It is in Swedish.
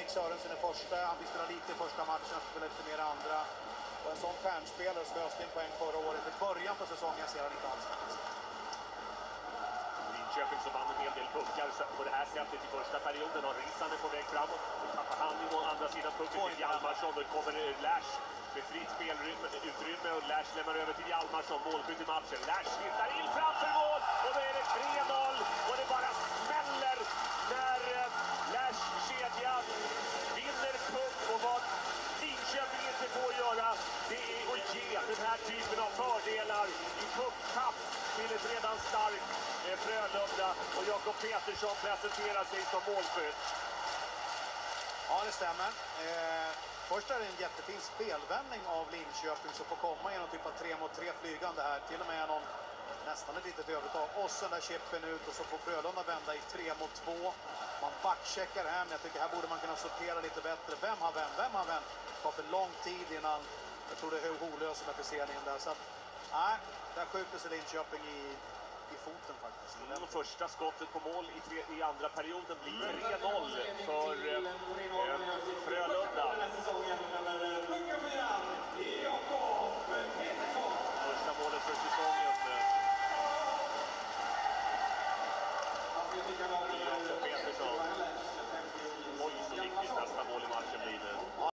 Henrik Sörensen i första, han fick spela lite i första matchen, han spelade lite mer andra. Och en sån stjärnspelare som öste in poäng förra året, i början på säsongen ser han inte alls faktiskt. Linköping som vann en hel del puckar på det här sättet i första perioden har Rissanen på väg framåt. Och tappar han i andra sidan pucken till Hjalmarsson. Då kommer Lash med fritt spelutrymme och Lash lämnar över till Hjalmarsson. Målskytt i matchen. Lash hittar in framför mål och då är det 3-0 och det bara smäller när Lash kedjan vinner puck och vad Linköping inte får göra, det är att ge den här typen av fördelar i pucktapp till ett redan starkt Frölunda, och Jakob Petersson presenterar sig som målskytt. Ja, det stämmer. Först är det en jättefin spelvändning av Linköping som får komma i någon typ av 3-mot-3 flygande här. Till och med någon nästan ett litet övertag. Och sen där chippen ut och så får Frölunda vända i 3-mot-2. Man backcheckar hem. Jag tycker här borde man kunna sortera lite bättre. Vem har vänt? Vem har vänt? Det tar för lång tid innan, jag tror det är Holös som är förseningen där. Så att, nej, där skjuter sig Linköping i foten faktiskt. Första skottet på mål i andra perioden blir 3-0 för